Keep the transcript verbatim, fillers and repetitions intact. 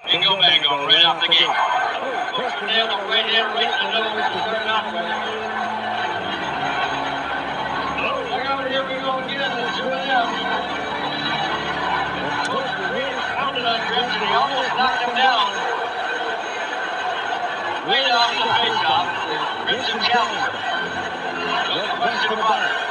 Bingo bango, right off the gate. Down the right hand, right to the nose, starting off with it. Look out, here we go again, the two and out. Pounded on Grims, and he almost knocked him down. Right off the face-off. Grims and Challenger. No question about it.